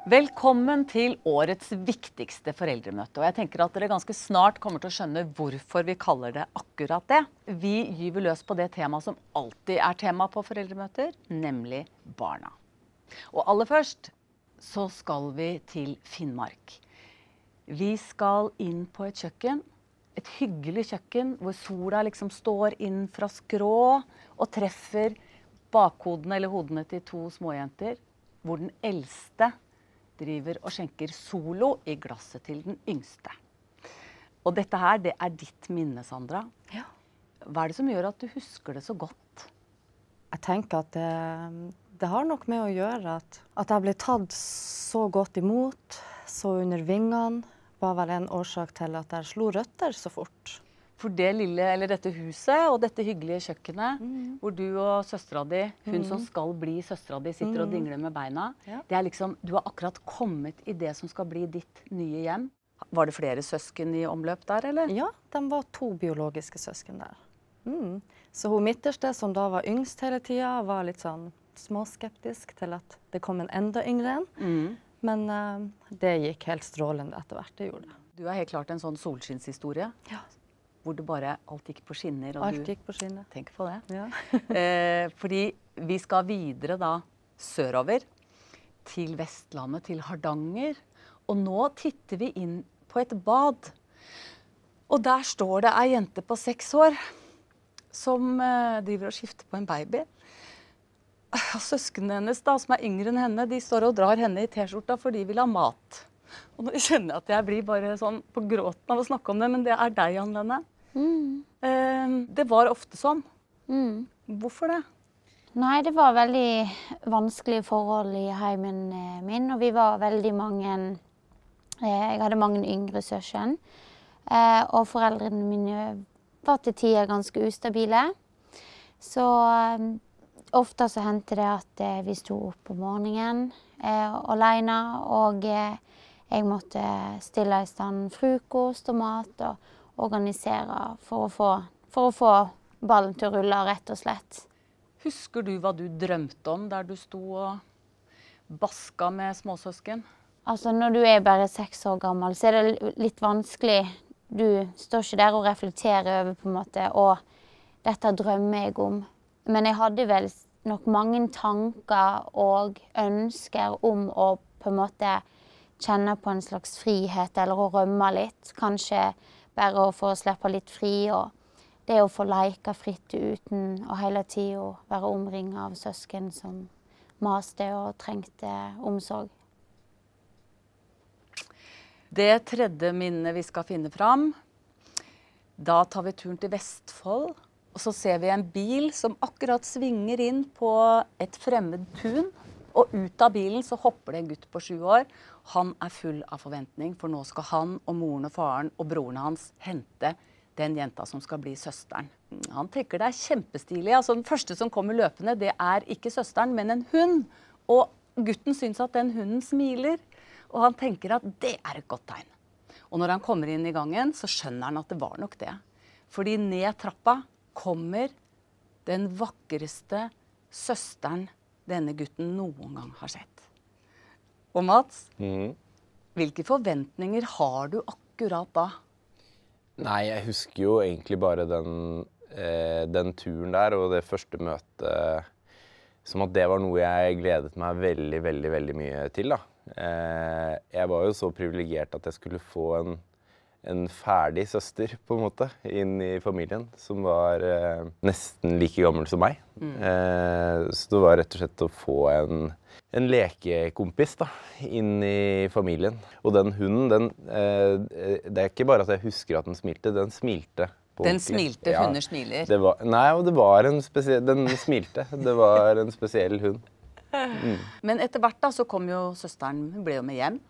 Velkommen til årets viktigste foreldremøte, og jeg tenker at dere ganske snart kommer til å skjønne hvorfor vi kaller det akkurat det. Vi gyver løs på det temaet som alltid er tema på foreldremøter, nemlig barna. Og aller først så skal vi til Finnmark. Vi skal inn på et kjøkken, et hyggelig kjøkken, hvor sola liksom står inn fra skrå og treffer bakhodene eller hodene til to småjenter, hvor den eldste driver og skjenker solo i glasset til den yngste. Og dette her, det er ditt minne, Sandra. Ja. Hva er det som gjør at du husker det så godt? Jeg tenker at det har nok med å gjøre at jeg ble tatt så godt imot, så under vingene, var vel en årsak til at jeg slo røtter så fort. For det lille, eller dette huset og dette hyggelige kjøkkenet, hvor du og søstera di, hun som skal bli søstera di, sitter og dingler med beina, det er liksom, du har akkurat kommet i det som skal bli ditt nye hjem. Var det flere søsken i omløp der, eller? Ja, de var 2 biologiske søsken der. Så hun midterste, som da var yngst hele tiden, var litt sånn småskeptisk til at det kom en enda yngre en. Men det gikk helt strålende etter hvert, det gjorde det. Du er helt klart en sånn solskinnshistorie. Ja. Hvor det bare alt gikk på skinner. Og alt gikk på skinner. Tenk på det. Ja. Fordi vi skal videre da sørover til Vestlandet, til Hardanger. Og nå titter vi inn på et bad. Og der står det ei jente på 6 år som driver og skifter på en baby. Søskene hennes da, som er yngre enn henne, de står og drar henne i t-skjorta for de vil ha mat. Og nå kjenner jeg at jeg blir bare sånn på gråten av å snakke om det, men det er deg, Ann Lene. Det var ofte sånn. Hvorfor det? Nei, det var veldig vanskelige forhold i heimen min, og vi var veldig mange, jeg hadde mange yngre søsken, og foreldrene mine var til tider ganske ustabile. Så ofte så hendte det at vi sto opp om morgenen alene, og jeg måtte stille i stand frokost og mat og organisere for å få ballen til å rulle, rett og slett. Husker du hva du drømte om der du sto og baska med småsøsken? Altså, når du er bare 6 år gammel, så er det litt vanskelig. Du står ikke der og reflekterer over på en måte, og dette drømmer jeg om. Men jeg hadde vel nok mange tanker og ønsker om å på en måte kjenne på en slags frihet, eller å rømme litt. Kanskje bare å få slippe litt fri, og det å få leke fritt uten å hele tiden være omringet av søsken som maste og trengte omsorg. Det tredje minnet vi skal finne fram, da tar vi turen til Vestfold, og så ser vi en bil som akkurat svinger inn på et fremmed tun, og ut av bilen så hopper det en gutt på 7 år. Han er full av forventning, for nå skal han og moren og faren og broren hans hente den jenta som skal bli søsteren. Han tenker det er kjempestilig. Altså, den første som kommer løpende, det er ikke søsteren, men en hund. Og gutten syns at den hunden smiler, og han tenker at det er et godt tegn. Og når han kommer inn i gangen, så skjønner han at det var nok det. Fordi ned trappa kommer den vakreste søsteren denne gutten noen gang har sett. Og Mats, hvilke forventninger har du akkurat da? Nei, jeg husker jo egentlig bare den turen der, og det første møtet, som at det var noe jeg gledet meg veldig, veldig, veldig mye til da. Jeg var jo så privilegert at jeg skulle få en ferdig søster, på en måte, inn i familien, som var nesten like gammel som meg. Så det var rett og slett å få en lekekompis da, inn i familien. Og den hunden, det er ikke bare at jeg husker at den smilte. Den smilte, ja. Hunder smiler? Nei, og den smilte. Det var en spesiell hund. Men etter hvert da, så kom jo søsteren, hun ble jo med hjem.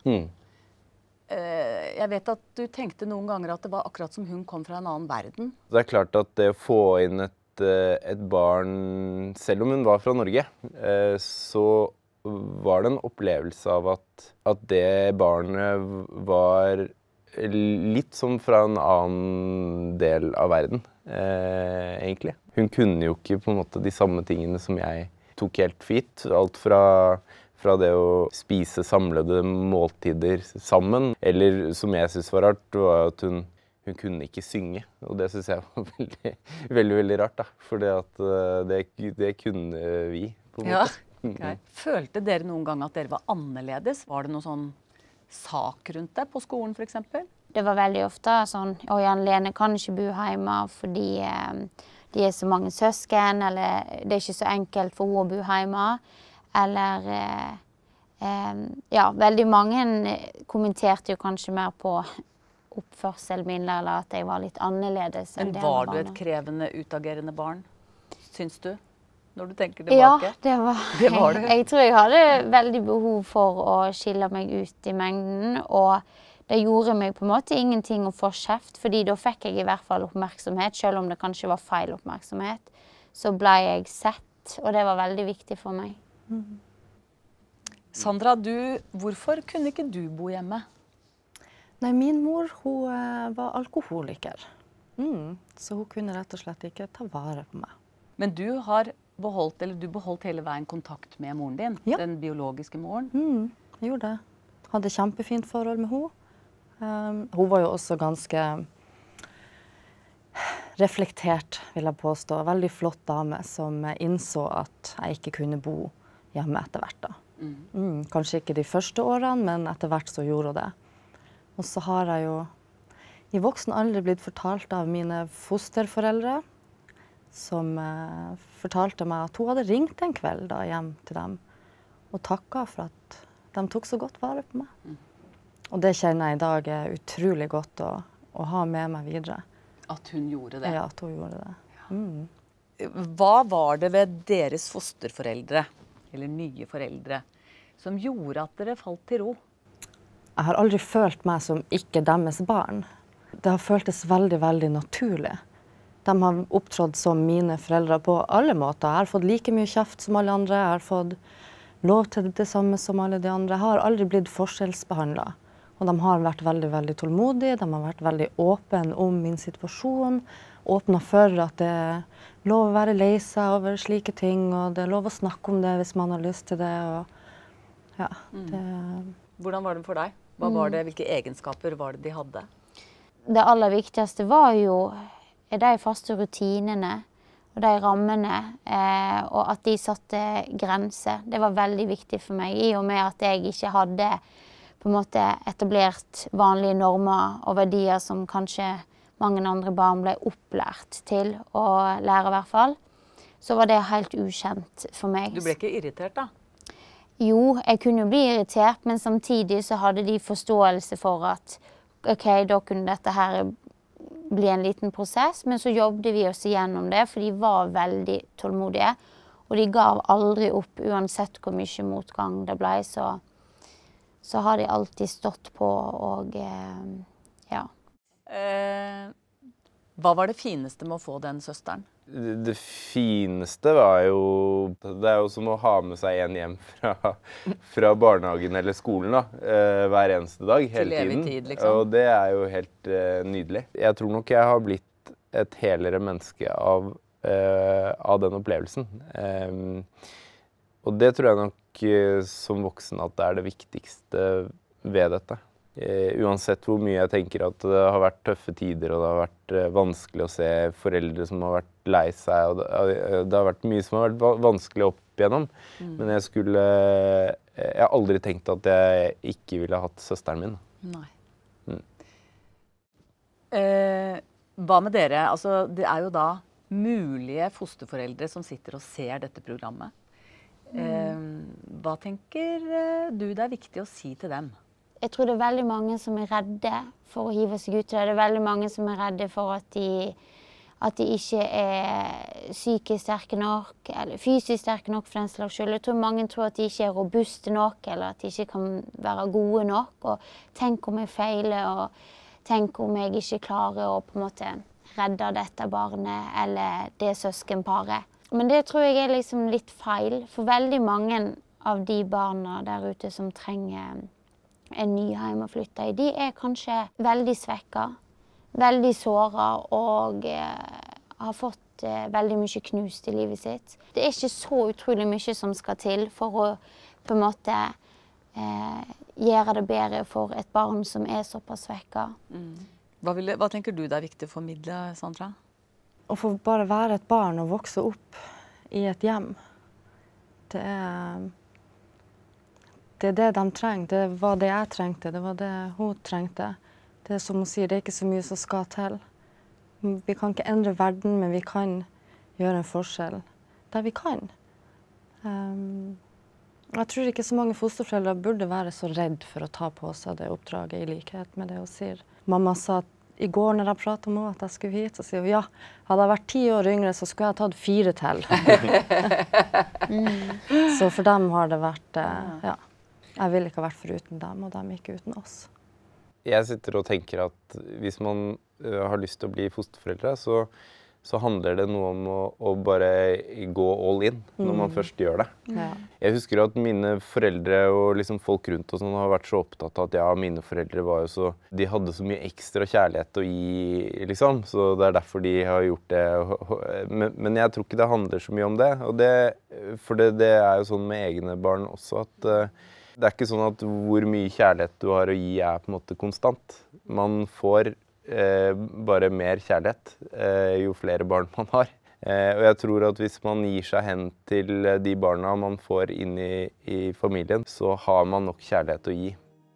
Jeg vet at du tenkte noen ganger at det var akkurat som hun kom fra en annen verden. Det er klart at det å få inn et barn, selv om hun var fra Norge, så var det en opplevelse av at det barnet var litt som fra en annen del av verden, egentlig. Hun kunne jo ikke på en måte de samme tingene som jeg tok helt fint. Alt fra fra det å spise samlede måltider sammen. Eller som jeg synes var rart, var at hun kunne ikke synge. Og det synes jeg var veldig rart, da. For det kunne vi, på en måte. Okay. Følte dere noen gang at dere var annerledes? Var det noen sånn sak rundt det på skolen, for eksempel? Det var veldig ofte sånn, Jan Lene kan ikke bo hjemme fordi de så mange søsken, eller det ikke så enkelt for henne å bo hjemme. Eller, ja, veldig mange kommenterte jo kanskje mer på oppførselen min, eller at jeg var litt annerledes. Men var du et krevende, utagerende barn, syns du? Når du tenker tilbake? Ja, det var det. Jeg tror jeg hadde veldig behov for å skille meg ut i mengden, og det gjorde meg på en måte ingenting å få kjeft, fordi da fikk jeg i hvert fall oppmerksomhet, selv om det kanskje var feil oppmerksomhet. Så ble jeg sett, og det var veldig viktig for meg. Sandra, hvorfor kunne ikke du bo hjemme? Nei, min mor, hun var alkoholiker. Så hun kunne rett og slett ikke ta vare på meg. Men du beholdt hele veien kontakt med moren din, ja. Den biologiske moren? Jeg gjorde det. Hadde kjempefint forhold med henne. Hun var jo også ganske reflektert, vil jeg påstå. Veldig flott dame som innså at jeg ikke kunne bo hjemme etter hvert. Da. Kanskje ikke de første årene, men etter hvert så gjorde hun det. Og så har jeg jo i voksen alder blitt fortalt av mine fosterforeldre, som fortalte meg at hun hadde ringt en kveld da, hjem til dem og takket for at de tok så godt vare på meg. Og det kjenner jeg i dag er utrolig godt å ha med meg videre. At hun gjorde det? Ja, at hun gjorde det. Hva var det ved deres fosterforeldre, eller nye foreldre, som gjorde at dere falt til ro? Jeg har aldri følt meg som ikke deres barn. Det har føltes veldig, veldig naturlig. De har opptrådt som mine foreldre på alle måter. Jeg har fått like mye kjeft som alle andre. Jeg har fått lov til det samme som alle de andre. Jeg har aldri blitt forskjellsbehandlet. Og de har vært veldig, veldig tålmodige. De har vært veldig åpne om min situasjon. Åpne for at det er lov å være lei seg over slike ting. Og det er lov å snakke om det hvis man har lyst til det. Og ja, Hvordan var det for deg? Hvilke egenskaper var det de hadde? Det aller viktigste var jo de faste rutinene og de rammene, og at de satte grenser. Det var veldig viktig for meg, i og med at jeg ikke hadde på en måte etablert vanlige normer og verdier som kanskje mange andre barn ble opplært til å lære i hvert fall. Så var det helt ukjent for meg. Du ble ikke irritert da? Jo, jeg kunne jo bli irritert, men samtidig så hadde de forståelse for at ok, da kunne dette her bli en liten prosess, men så jobbet vi oss igjennom det, for de var veldig tålmodige, og de gav aldri opp, uansett hvor mye motgang det ble, så har de alltid stått på, og ja. Hva var det fineste med å få den søsteren? Det fineste var jo, det er jo som å ha med seg en hjem fra barnehagen eller skolen da, hver eneste dag, hele tiden. Til evig tid, liksom. Og det er jo helt nydelig. Jeg tror nok jeg har blitt et helere menneske av den opplevelsen. Og det tror jeg nok som voksen at det er det viktigste ved dette. Uansett hvor mye jeg tenker at det har vært tøffe tider, og det har vært vanskelig å se foreldre som har vært lei seg, og det har vært mye som har vært vanskelig opp igjennom. Men jeg har aldri tenkt at jeg ikke ville hatt søsteren min. Nei. Hva med dere? Altså, det er jo da mulige fosterforeldre som sitter og ser dette programmet. Hva tenker du det er viktig å si til dem? Jeg tror det er veldig mange som er redde for å hive seg ut i det. Det er veldig mange som er redde for at de ikke er psykisk sterke nok, eller fysisk sterke nok for den slags skyld. Jeg tror mange tror at de ikke er robuste nok, eller at de ikke kan være gode nok. Og tenk om jeg feiler, og tenk om jeg ikke klarer å på en måte redde dette barnet, eller det søskenparet. Men det tror jeg er liksom litt feil, for veldig mange av de barna der ute som trenger en ny hjem å flytte i, de er kanskje veldig svekket, veldig såret og har fått veldig mye knust i livet sitt. Det er ikke så utrolig mye som skal til for å på en måte gjøre det bedre for et barn som såpass svekket. Hva tenker du det viktig å formidle, Sandra? Å få bare være et barn og vokse opp i et hjem, det det de trenger. Det var det jeg trengte, det var det hun trengte. Det som hun sier, det ikke så mye som skal til. Vi kan ikke endre verden, men vi kan gjøre en forskjell der vi kan. Jeg tror ikke så mange fosterforeldre burde være så redd for å ta på seg det oppdraget i likhet med det hun sier. Mamma sa i går når jeg pratet om henne at jeg skulle hit, så sier hun ja, hadde jeg vært 10 år yngre, så skulle jeg tatt 4 til. Så for dem har det vært, ja, jeg ville ikke ha vært foruten dem, og dem ikke uten oss. Jeg sitter og tenker at hvis man har lyst til å bli fosterforeldre, så handler det noe om å bare gå all in når man først gjør det. Ja. Jeg husker at mine foreldre og liksom folk rundt og sånn har vært så opptatt av at ja, mine foreldre var jo så, de hadde så mye ekstra kjærlighet å gi, liksom. Så det er derfor de har gjort det. Men jeg tror ikke det handler så mye om det. For det er jo sånn med egne barn også at det er ikke sånn at hvor mye kjærlighet du har å gi på en måte konstant. Man får bare mer kjærlighet jo flere barn man har. Og jeg tror at hvis man gir seg hen til de barna man får inn i familien, så har man nok kjærlighet å gi.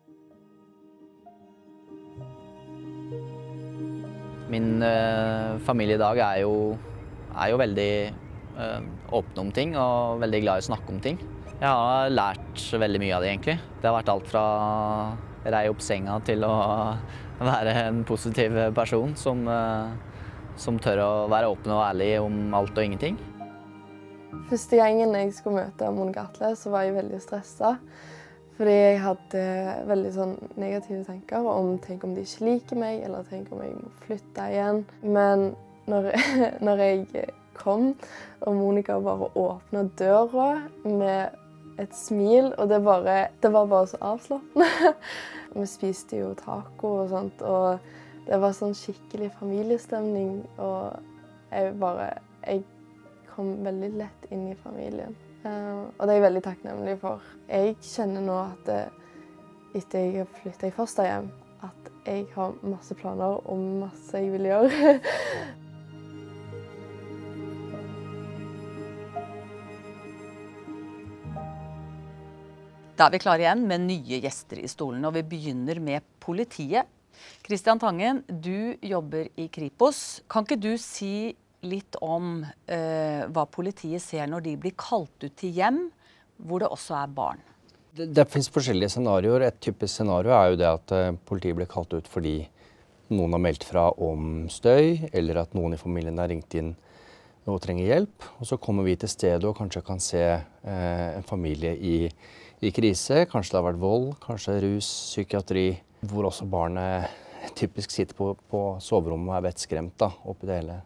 Min familie i dag er jo veldig åpne om ting og veldig glad i å snakke om ting. Jeg har lært veldig mye av det egentlig. Det har vært alt fra rei opp senga til å være en positiv person som tør å være åpen og ærlig om alt og ingenting. Første gangen jeg skulle møte Monica Atle, så var jeg veldig stresset. Fordi jeg hadde veldig sånn negative tanker om tenk om de ikke liker meg, eller tenk om jeg må flytte igjen. Men når jeg kom, og Monica bare åpnet døra med et smil, og det var bare så avslappende. Vi spiste jo taco og sånt, og det var sånn skikkelig familiestemning, og jeg kom veldig lett inn i familien. Og det er jeg veldig takknemlig for. Jeg kjenner nå at etter jeg har flyttet i fosterhjem, at jeg har masse planer og masse jeg vil gjøre. Da er vi klare igjen med nye gjester i stolen, og vi begynner med politiet. Kristian Tangen, du jobber i Kripos. Kan ikke du si litt om hva politiet ser når de blir kalt ut til hjem, hvor det også er barn? Det finnes forskjellige scenarioer. Et typisk scenario er jo det at politiet blir kalt ut fordi noen har meldt fra om støy, eller at noen i familien har ringt inn og trenger hjelp. Og så kommer vi til stedet og kanskje kan se en familie i krise. Kanskje det har vært vold, kanskje rus, psykiatri, hvor også barnet typisk sitter på soverommet og er vettskremt da, oppi det hele.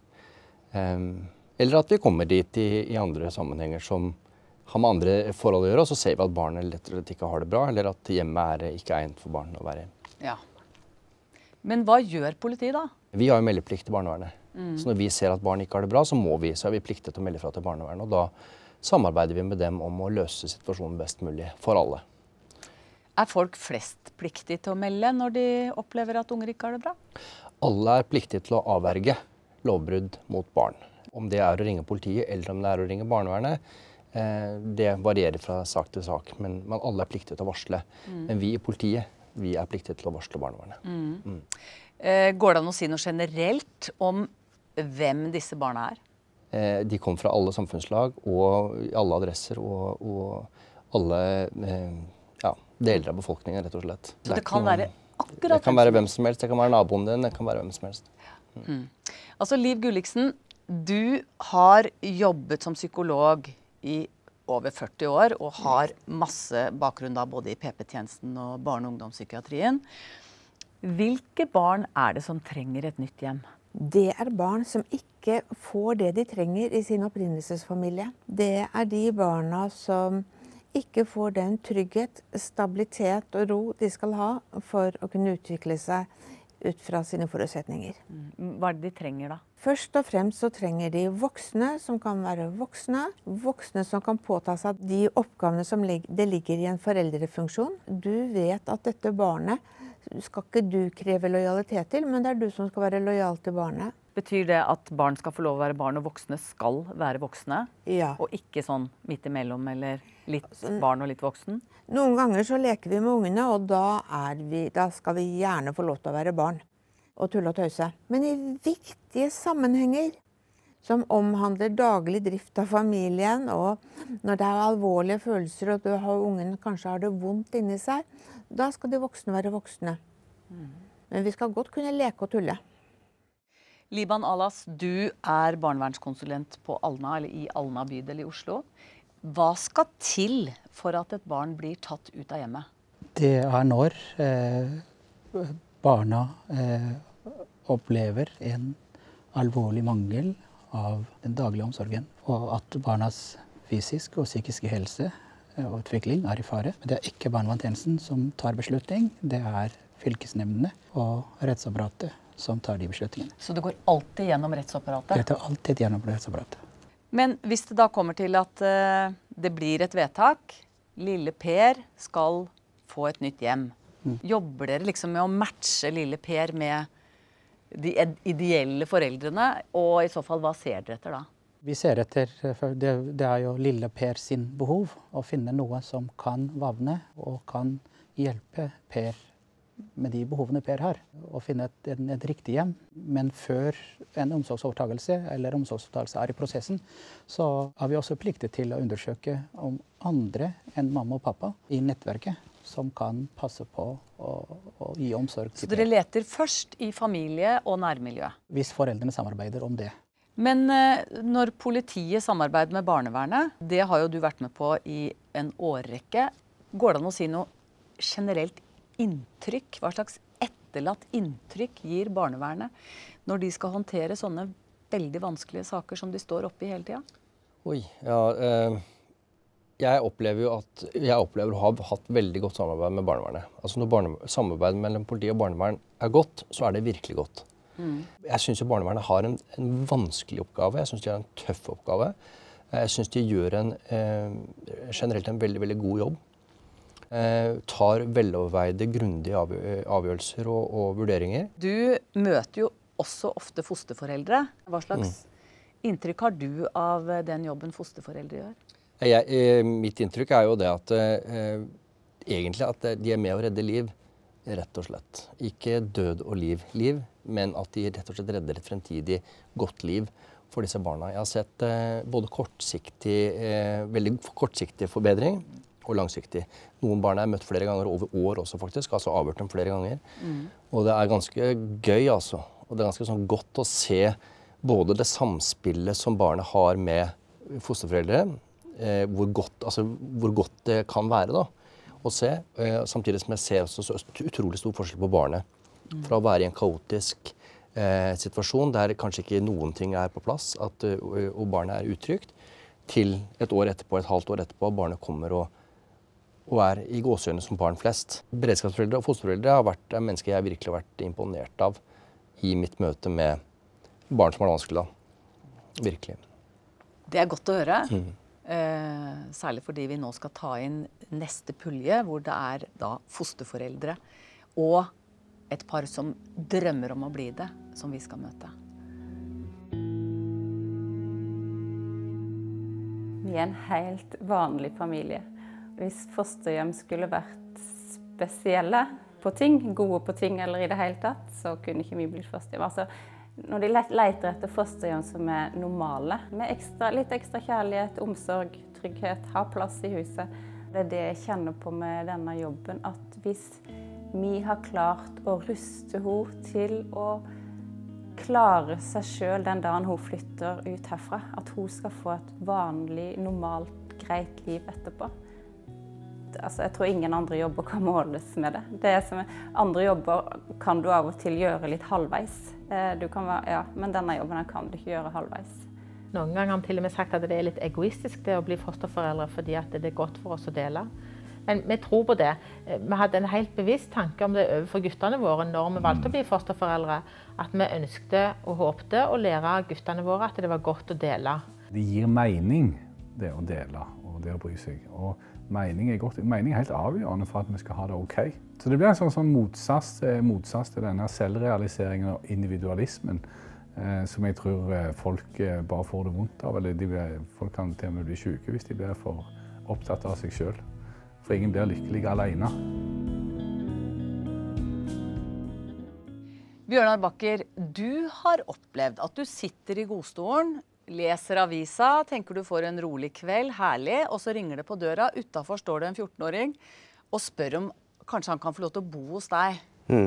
Eller at vi kommer dit i andre sammenhenger som har med andre forhold å gjøre, og så ser vi at barnet lett og slett ikke har det bra, eller at hjemmet ikke er egnet for barn å være i. Ja. Men hva gjør politiet da? Vi har jo meldeplikt til barnevernet. Så når vi ser at barn ikke har det bra, så er vi pliktet til å melde fra til barnevernet, og da samarbeider vi med dem om å løse situasjonen best mulig for alle. Er folk flest pliktige til å melde når de opplever at unger ikke har det bra? Alle er pliktige til å avverge lovbrudd mot barn. Om det er å ringe politiet eller om det er å ringe barnevernet, det varierer fra sak til sak, men alle er pliktige til å varsle. Men vi i politiet, vi er pliktige til å varsle barnevernet. Går det an å si noe generelt om hvem disse barna er? De kommer fra alle samfunnslag og alle adresser og alle deler av befolkningen, rett og slett. Så det kan være akkurat det kan være hvem som helst, det kan være naboen din, det kan være hvem som helst. Altså, Liv Gulliksen, du har jobbet som psykolog i over 40 år og har masse bakgrunn da, både i PP-tjenesten og barne- og ungdomspsykiatrien. Hvilke barn er det som trenger et nytt hjem? Det er barn som ikke får det de trenger i sin opprinnelsesfamilie. Det er de barna som ikke får den trygghet, stabilitet og ro de skal ha for å kunne utvikle seg ut fra sine forutsetninger. Hva er det de trenger da? Først og fremst så trenger de voksne som kan være voksne. Voksne som kan påta seg de oppgavene som det ligger i en foreldrefunksjon. Du vet at dette barnet skal ikke du kreve lojalitet til, men det er du som skal være lojal til barnet. Betyr det at barn skal få lov å være barn, og voksne skal være voksne? Ja. Og ikke sånn midt imellom, eller litt barn og litt voksen? Noen ganger så leker vi med ungene, og da skal vi gjerne få lov til å være barn og tulle og tøyse. Men i viktige sammenhenger, som omhandler daglig drift av familien, og når det er alvorlige følelser, og ungen kanskje har det vondt inni seg, da skal de voksne være voksne. Men vi skal godt kunne leke og tulle. Liban Alas, du er barnevernskonsulent på Alna, eller i Alna bydel i Oslo. Hva skal til for at et barn blir tatt ut av hjemmet? Det er når barna opplever en alvorlig mangel av den daglige omsorgen, og at barnas fysiske og psykiske helse og utvikling er i fare. Det er ikke barnevernstjenesten som tar beslutning, det er fylkesnemndene og rettsapparatet som tar de beslutningene. Så det går alltid gjennom rettsapparatet? Det går alltid gjennom rettsapparatet. Men hvis det da kommer til at det blir et vedtak, lille Per skal få et nytt hjem. Jobber dere liksom med å matche lille Per med de ideelle foreldrene, og i så fall, hva ser dere etter da? Vi ser etter, det er jo lille Per sin behov, å finne noe som kan favne og kan hjelpe Per med de behovene Per har, og finne et riktig hjem. Men før en omsorgsovertagelse eller omsorgsovertagelse er i prosessen, så er vi også pliktet til å undersøke om andre enn mamma og pappa i nettverket som kan passe på og gi omsorg til Per. Så dere leter først i familie og nærmiljø? Hvis foreldrene samarbeider om det. Men når politiet samarbeider med barnevernet, det har jo du vært med på i en årrekke, går det an å si noe generelt inntrykk? Hva slags etterlatt inntrykk gir barnevernet når de skal håndtere sånne veldig vanskelige saker som de står oppe i hele tida? Oi, ja, jeg opplever å ha hatt veldig godt samarbeid med barnevernet. Altså når samarbeid mellom politi og barnevern er godt, så er det virkelig godt. Jeg synes jo barnevernet har en vanskelig oppgave, jeg synes de har en tøff oppgave. Jeg synes de gjør generelt en veldig, veldig god jobb. Tar veloverveide, grundige avgjørelser og vurderinger. Du møter jo også ofte fosterforeldre. Hva slags inntrykk har du av den jobben fosterforeldre gjør? Mitt inntrykk er jo det at egentlig at de er med å redde liv, rett og slett. Ikke død og liv, men at de rett og slett redder et fremtidig godt liv for disse barna. Jeg har sett både veldig kortsiktig forbedring, og langsiktig. Noen barn er møtt flere ganger, over år også faktisk, altså avhørt dem flere ganger. Og det er ganske gøy altså, og det er ganske sånn godt å se både det samspillet som barnet har med fosterforeldre, hvor godt det kan være da, å se, samtidig som jeg ser også så utrolig stor forskjell på barnet. Fra å være i en kaotisk situasjon der kanskje ikke noen ting er på plass, og barnet er utrygt, til et år etterpå, et halvt år etterpå, barnet kommer og er i gåseøyne som barn flest. Beredskapsforeldre og fosterforeldre har vært mennesker jeg virkelig har vært imponert av i mitt møte med barn som er vanskelig da. Virkelig. Det er godt å høre. Særlig fordi vi nå skal ta inn neste pulje, hvor det er da fosterforeldre og et par som drømmer om å bli det, som vi skal møte. Vi er en helt vanlig familie. Hvis fosterhjem skulle vært spesielle på ting, gode på ting eller i det hele tatt, så kunne ikke vi blitt fosterhjem. Altså, når de leter etter fosterhjem som er normale, med litt ekstra kjærlighet, omsorg, trygghet, ha plass i huset. Det er det jeg kjenner på med denne jobben, at hvis vi har klart å ruste henne til å klare seg selv den dagen hun flytter ut herfra, at hun skal få et vanlig, normalt, greit liv etterpå. Altså, jeg tror ingen andre jobber kan måles med det. Det som andre jobber kan du av og til gjøre litt halvveis. Men denne jobben kan du ikke gjøre halvveis. Noen ganger har de til og med sagt at det er litt egoistisk det å bli fosterforeldre, fordi at det er godt for oss å dele. Men vi tror på det. Vi hadde en helt bevisst tanke om det overfor guttene våre når vi valgte å bli fosterforeldre, at vi ønsket og håpte å lære guttene våre at det var godt å dele. Det gir mening, det å dele og det å bry seg. Og mening er godt. Mening er helt avgjørende for at vi skal ha det ok. Så det blir en sånn motsats til denne selvrealiseringen og individualismen, som jeg tror folk bare får det vondt av. Eller folk kan til og med bli syke hvis de blir for opptatt av seg selv. For ingen blir lykkelig alene. Bjørnar Bakker, du har opplevd at du sitter i godstolen, leser avisa, tenker du får en rolig kveld, herlig, og så ringer det på døra. Utenfor står det en 14-åring og spør om kanskje han kan få lov til å bo hos deg.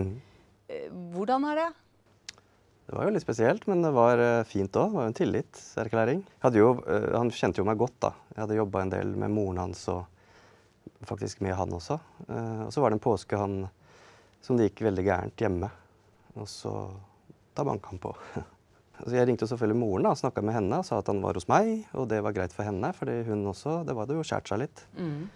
Hvordan er det? Det var jo litt spesielt, men det var fint også. Det var jo en tillitserklæring. Han kjente jo meg godt da. Jeg hadde jobbet en del med moren hans og faktisk med han også. Og så var det en påske som det gikk veldig gærent hjemme. Og så da banket han på. Så jeg ringte selvfølgelig moren da, og snakket med henne og sa at han var hos meg, og det var greit for henne, fordi hun også, det var jo skjært seg litt.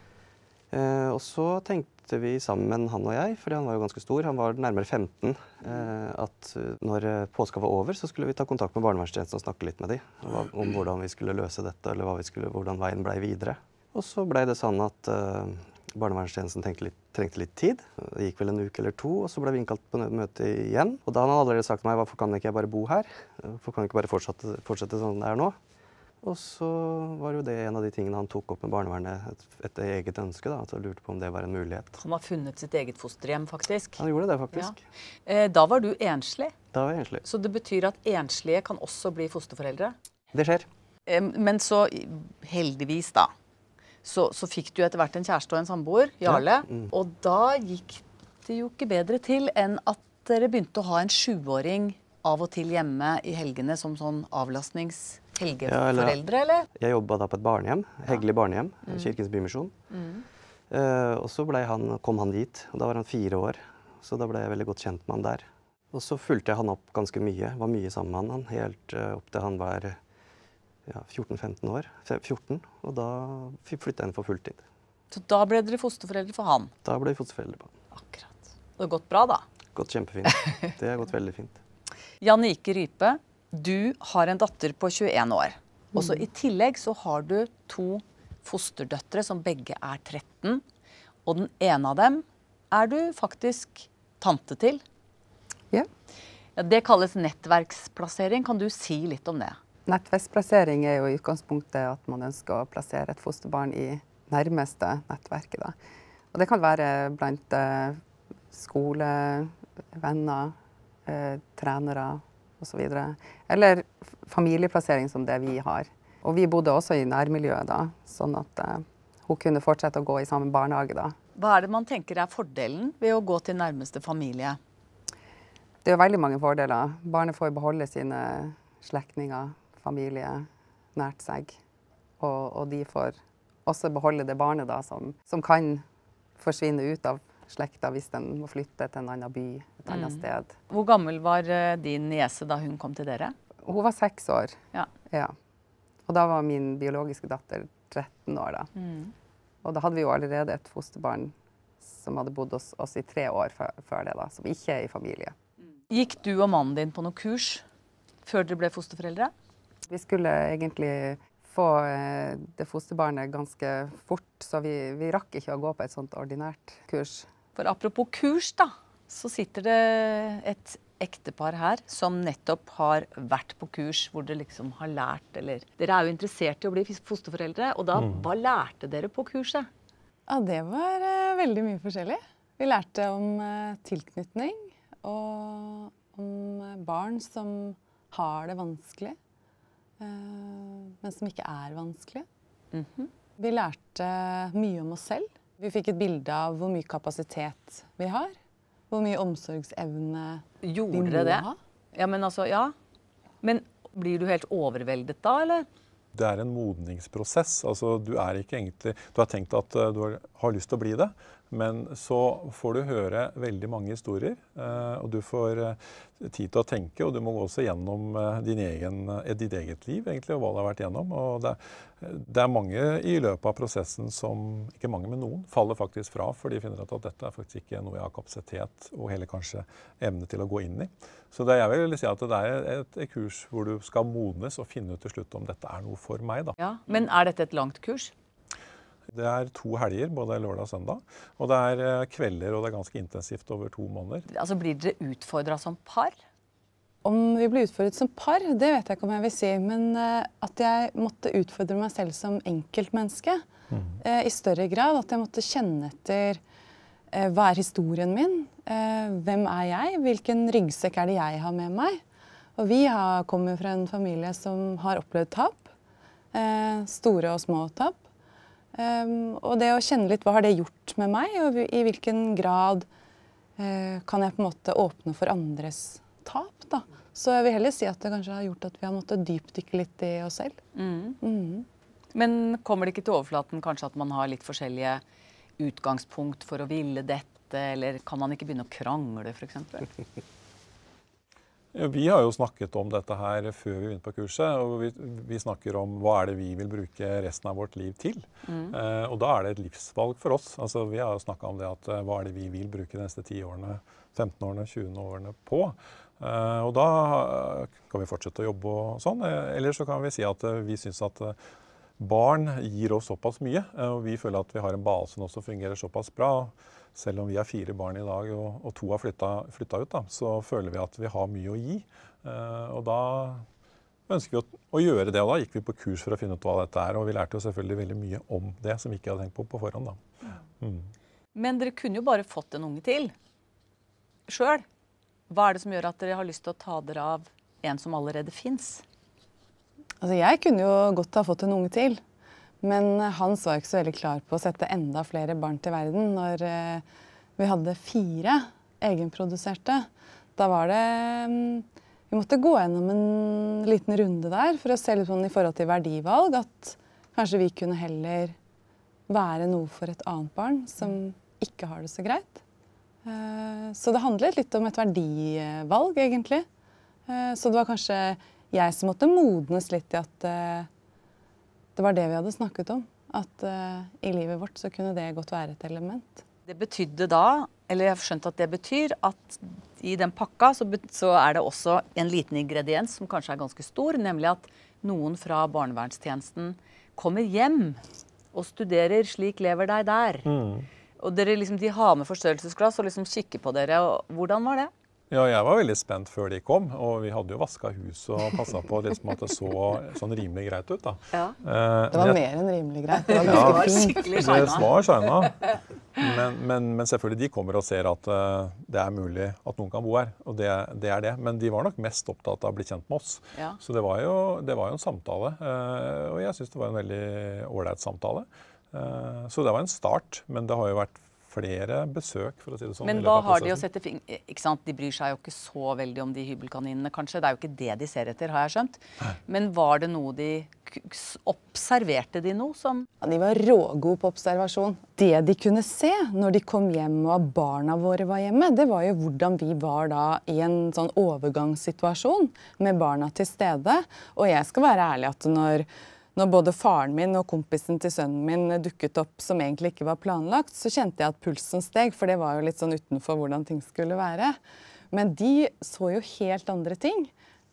Og så tenkte vi sammen, han og jeg, fordi han var jo ganske stor, han var nærmere 15, at når påska var over, så skulle vi ta kontakt med barnevernstjenesten og snakke litt med dem om hvordan vi skulle løse dette, eller hvordan veien ble videre. Og så ble det sånn at barnevernstjenesten trengte litt tid. Det gikk vel en uke eller 2, og så ble vi innkalt på møte igjen. Og da hadde han allerede sagt til meg, hvorfor kan ikke jeg bare bo her? Hvorfor kan jeg ikke bare fortsette sånn det er nå? Og så var jo det en av de tingene han tok opp med barnevernet, et eget ønske da, at jeg lurte på om det var en mulighet. Han har funnet sitt eget fosterhjem, faktisk. Han gjorde det, faktisk. Ja. Da var du enslig? Da var jeg enslig. Så det betyr at enslige kan også bli fosterforeldre? Det skjer. Men så, heldigvis da, så fikk du etter hvert en kjæreste og en samboer, Jarle, og da gikk det jo ikke bedre til enn at dere begynte å ha en 7-åring av og til hjemme i helgene som sånn avlastningshelgeforeldre, eller? Jeg jobbet da på et barnehjem, Heggelig barnehjem, Kirkens Bymisjon. Og så kom han dit, og da var han 4 år, så da ble jeg veldig godt kjent med han der. Og så fulgte jeg han opp ganske mye, var mye sammen med han, helt opp til han var 14-15 år, 14, og da flyttet jeg inn for fulltid. Så da ble dere fosterforeldre for han? Da ble vi fosterforeldre på han. Akkurat. Det har gått bra da? Gått kjempefint. Det har gått veldig fint. Janike Rype, du har en datter på 21 år. Og så i tillegg så har du 2 fosterdøtre som begge er 13, og den ene av dem er du faktisk tante til. Ja. Det kalles nettverksplassering. Kan du si litt om det? Nettverksplassering er jo i utgangspunktet at man ønsker å plassere et fosterbarn i nærmeste nettverket. Da. Og det kan være blant skole, venner, trenere osv. Eller familieplassering som det vi har. Og vi bodde også i nærmiljøet da, sånn at hun kunne fortsette å gå i samme barnehage da. Hva er det man tenker er fordelen ved å gå til nærmeste familie? Det er jo veldig mange fordeler. Barnet får beholde sine slektninger, familie nært seg, og de får også beholde det barnet da, som kan forsvinne ut av slekta hvis den må flytte til en annen by, et annet sted. Hvor gammel var din niese da hun kom til dere? Hun var 6 år. Ja. Ja. Og da var min biologiske datter 13 år da. Og da hadde vi jo allerede et fosterbarn som hadde bodd hos oss i 3 år før det da, som ikke er i familie. Gikk du og mannen din på noe kurs før dere ble fosterforeldre? Vi skulle egentlig få det fosterbarnet ganske fort, så vi rakk ikke å gå på et sånt ordinært kurs. For apropos kurs da, så sitter det et ektepar her som nettopp har vært på kurs hvor dere liksom har lært, eller dere er jo interessert i å bli fosterforeldre, og da, hva lærte dere på kurset? Ja, det var veldig mye forskjellig. Vi lærte om tilknytning, og om barn som har det vanskelig, men som ikke er vanskelig. Vi lærte mye om oss selv. Vi fikk et bilde av hvor mye kapasitet vi har, hvor mye omsorgsevne vi må ha. Ja, men altså, ja. Men blir du helt overveldet da, eller? Det er en modningsprosess. Altså, du har tenkt at du har lyst til å bli det, Men så får du høre veldig mange historier, og du får tid til å tenke, og du må gå også gjennom ditt eget liv, egentlig, og hva du har vært gjennom. Og det er mange i løpet av prosessen som, ikke mange, men noen, faller faktisk fra, for de finner at dette er faktisk ikke noe jeg har kapasitet og heller kanskje evne til å gå inn i. Så jeg vil si at det er et kurs hvor du skal modnes og finne ut til slutt om dette er noe for meg, da. Ja, men er dette et langt kurs? Det er 2 helger, både lørdag og søndag, og det er kvelder, og det er ganske intensivt over 2 måneder. Altså, blir dere utfordret som par? Om vi blir utfordret som par, det vet jeg ikke om jeg vil si, men at jeg måtte utfordre meg selv som enkeltmenneske i større grad, at jeg måtte kjenne etter hva er historien min, hvem er jeg, hvilken ryggsekk er det jeg har med meg. Og vi kommer fra en familie som har opplevd tap, store og små tap. Og det å kjenne litt hva har det gjort med meg, og i hvilken grad kan jeg på en måte åpne for andres tap, da. Så jeg vil heller si at det kanskje har gjort at vi har måttet dypdykke litt i oss selv. Men kommer det ikke til overflaten kanskje at man har litt forskjellige utgangspunkt for å ville dette, eller kan man ikke begynne å krangle, for eksempel? Ja, vi har jo snakket om dette her før vi begynte på kurset, og vi snakker om hva er det vi vil bruke resten av vårt liv til. Og da er det et livsvalg for oss. Altså, vi har jo snakket om det at hva er det vi vil bruke de neste 10 årene, 15 årene, 20 årene på. Og da kan vi fortsette å jobbe og sånn, eller så kan vi si at vi synes at barn gir oss såpass mye, og vi føler at vi har en base nå som fungerer såpass bra. Selv om vi har 4 barn i dag, og 2 har flyttet ut, da, så føler vi at vi har mye å gi. Og da ønsker vi å gjøre det, og da gikk vi på kurs for å finne ut hva dette er, og vi lærte jo selvfølgelig veldig mye om det som vi ikke hadde tenkt på forhånd. Da. Men dere kunne jo bare fått en unge til, selv. Hva er det som gjør at dere har lyst til å ta dere av en som allerede finnes? Altså, jeg kunne jo godt ha fått en unge til. Men Hans var ikke så veldig klar på å sette enda flere barn til verden når vi hadde 4 egenproduserte. Da var det vi måtte gå gjennom en liten runde der for å se litt sånn i forhold til verdivalg, at kanskje vi kunne heller være noe for et annet barn som ikke har det så greit. Så det handlet litt om et verdivalg, egentlig. Så det var kanskje jeg som måtte modnes litt i at det var det vi hadde snakket om, at i livet vårt så kunne det godt være et element. Det betydde da, eller jeg har skjønt at det betyr, at i den pakka så er det også en liten ingrediens som kanskje er ganske stor, nemlig at noen fra barnevernstjenesten kommer hjem og studerer Slik lever deg der. Og dere liksom, de har med forstørrelsesglass og liksom kikker på dere, og hvordan var det? Ja, jeg var veldig spent før de kom, og vi hadde jo vasket hus og passet på liksom at det så sånn rimelig greit ut, da. Ja. Det var mer enn rimelig greit, det var ganske fint. Det var skjønna. Men selvfølgelig, de kommer og ser at det er mulig at noen kan bo her, og det er det. Men de var nok mest opptatt av å bli kjent med oss. Ja. Så det var jo en samtale, og jeg synes det var en veldig ålreit samtale. Så det var en start, men det har jo vært flere besøk, for å si det sånn. Men hva har de å sette ikke sant? De bryr seg jo ikke så veldig om de hybelkaninene, kanskje. Det er jo ikke det de ser etter, har jeg skjønt. Men var det noe observerte de noe som? Ja, de var rågode på observasjon. Det de kunne se når de kom hjem og barna våre var hjemme, det var jo hvordan vi var da i en sånn overgangssituasjon med barna til stede. Og jeg skal være ærlig at når både faren min og kompisen til sønnen min dukket opp som egentlig ikke var planlagt, så kjente jeg at pulsen steg, for det var jo litt sånn utenfor hvordan ting skulle være. Men de så jo helt andre ting,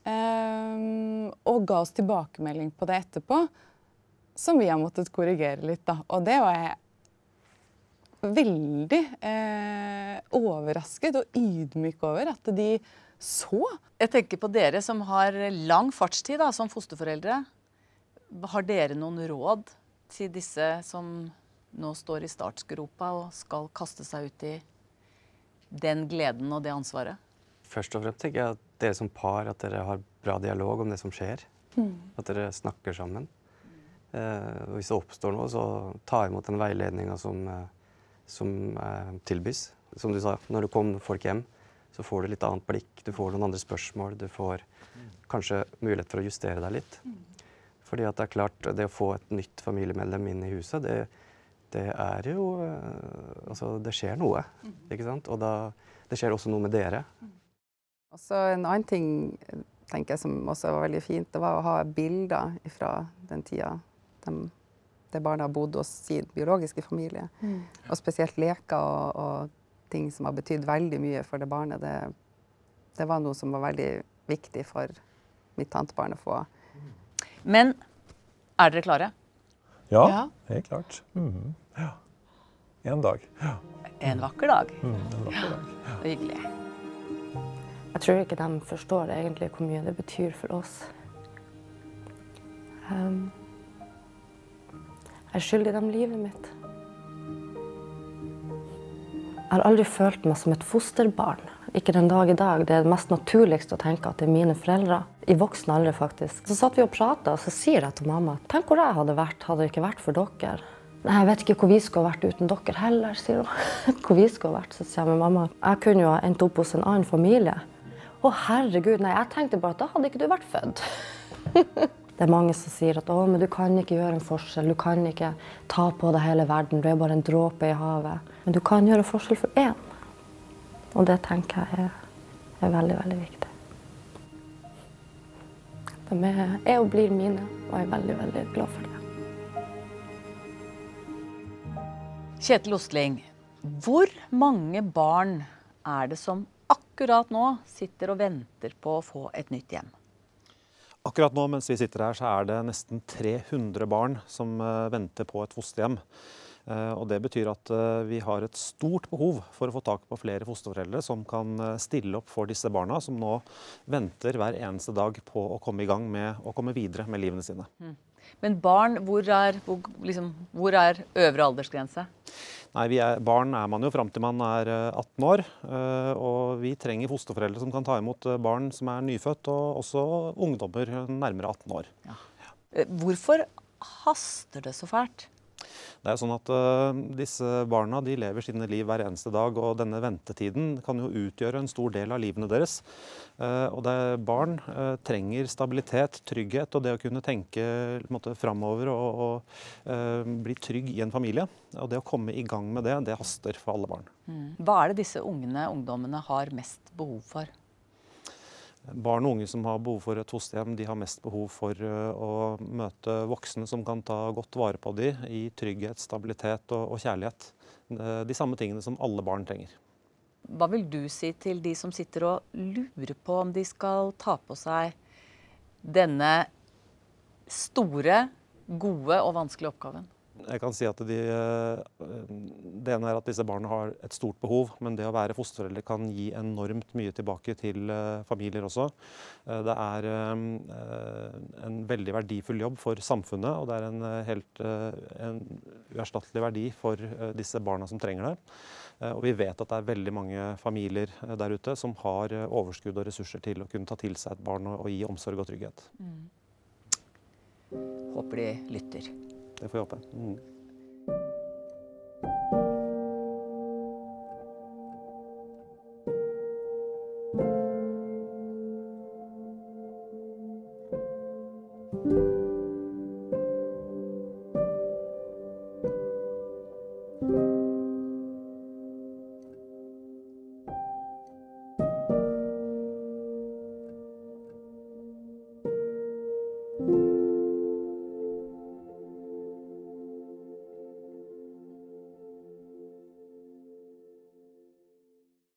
og ga oss tilbakemelding på det etterpå, som vi har måttet korrigere litt, da. Og det var jeg veldig overrasket og ydmyk over at de så. Jeg tenker på dere som har lang fartstid da, som fosterforeldre. Har dere noen råd til disse som nå står i startgropa og skal kaste seg ut i den gleden og det ansvaret? Først og fremst tenker jeg at dere som par, at dere har bra dialog om det som skjer. At dere snakker sammen. Hvis det oppstår noe, så ta imot den veiledningen som tilbys. Som du sa, når det kommer folk hjem, så får du litt annet blikk, du får noen andre spørsmål, du får kanskje mulighet for å justere deg litt. Fordi at det er klart, det å få et nytt familiemedlem inn i huset, det er jo altså det skjer noe, ikke sant? Og det skjer også noe med dere. Og så en annen ting, tenker jeg, som også var veldig fint, det var å ha bilder fra den tida det barna bodde hos sin biologiske familie. Og spesielt leker og ting som har betydd veldig mye for det barnet. Det var noe som var veldig viktig for mitt tantebarn å få. Men er dere klare? Ja, helt klart. Ja. En dag. Ja. En vakker dag. En vakker dag. Ja. Hyggelig. Jeg tror ikke de forstår egentlig hvor mye det betyr for oss. Jeg skylder dem livet mitt. Jeg har aldri følt meg som et fosterbarn. Ikke den dag i dag. Det er det mest naturligste å tenke at det er mine foreldre. I voksen alder, faktisk. Så satt vi og pratet, og så sier jeg til mamma, tenk hvor jeg hadde vært, hadde det ikke vært for dere. Nei, jeg vet ikke hvor vi skulle vært uten dere heller, sier hun. Hvor vi skulle vært, så sier jeg med mamma. Jeg kunne jo ha endt opp hos en annen familie. Å herregud, nei, jeg tenkte bare at da hadde ikke du vært født. Det er mange som sier at men du kan ikke gjøre en forskjell, du kan ikke ta på deg hele verden, du er bare en dråpe i havet. Men du kan gjøre forskjell for én. Og det tenker jeg er veldig, veldig viktig. De er og blir mine, og jeg er veldig, veldig glad for det. Kjetil Ostling, hvor mange barn er det som akkurat nå sitter og venter på å få et nytt hjem? Akkurat nå mens vi sitter her, så er det nesten 300 barn som venter på et fosterhjem. Og det betyr at vi har et stort behov for å få tak på flere fosterforeldre som kan stille opp for disse barna, som nå venter hver eneste dag på å komme i gang med å komme videre med livene sine. Men barn, hvor er øvre aldersgrense? Nei, barn er man jo frem til man er 18 år, og vi trenger fosterforeldre som kan ta imot barn som er nyfødt, og også ungdommer nærmere 18 år. Ja. Hvorfor haster det så fælt? Det er sånn at disse barna de lever sine liv hver eneste dag, og denne ventetiden kan jo utgjøre en stor del av livene deres. Og barn trenger stabilitet, trygghet og det å kunne tenke framover og bli trygg i en familie. Og det å komme i gang med det haster for alle barn. Hva er det disse ungdommene har mest behov for? Barn og unge som har behov for et fosterhjem, de har mest behov for å møte voksne som kan ta godt vare på dem i trygghet, stabilitet og kjærlighet. De samme tingene som alle barn trenger. Hva vil du si til de som sitter og lurer på om de skal ta på seg denne store, gode og vanskelige oppgaven? Jeg kan si at det ene er at disse barna har et stort behov, men det å være fosterforeldre kan gi enormt mye tilbake til familier også. Det er en veldig verdifull jobb for samfunnet, og det er en uerstattelig verdi for disse barna som trenger det. Og vi vet at det er veldig mange familier der ute som har overskudd og ressurser til å kunne ta til seg et barn og gi omsorg og trygghet. Håper de lytter. Det får jeg håpe. Mm.